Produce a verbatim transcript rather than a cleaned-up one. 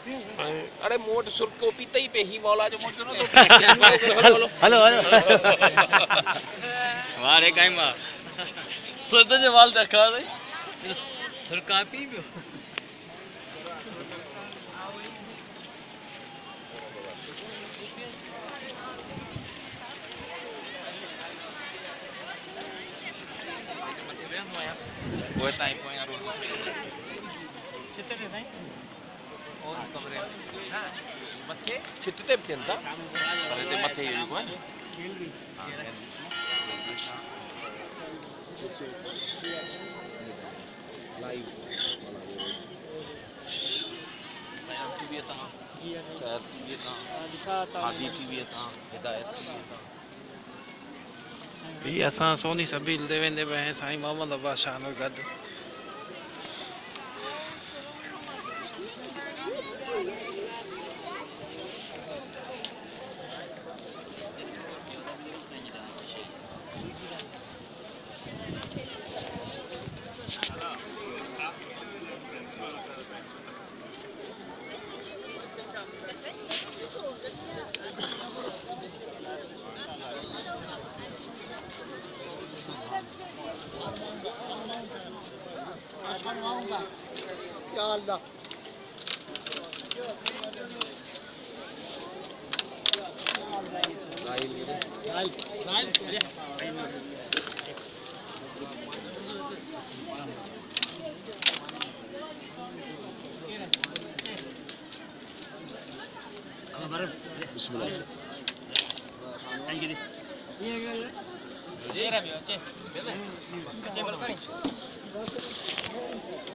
अरे मोट सुर को पीते ही पे ही मौला जो मोट ना तो हेलो हेलो हमारे काई मां सोते जो वाल देखा रे सुर का पी पियो वो टाइम को यार चित्ते नहीं और कमरे मथे चित्ते भी था अरे ते मथे ये को है लाइव मैं टीवी था जी सर टीवी था दिखाता आदि टीवी था हिदायत ये असां सोनी सबील दे वेंदे पे साईं मोहम्मद अब्बास शाह में गद Ya Allah. लाइव ये Lain, lain. बिस्मिल्लाह Iya kan? ये रे बियो चे चे बोल करी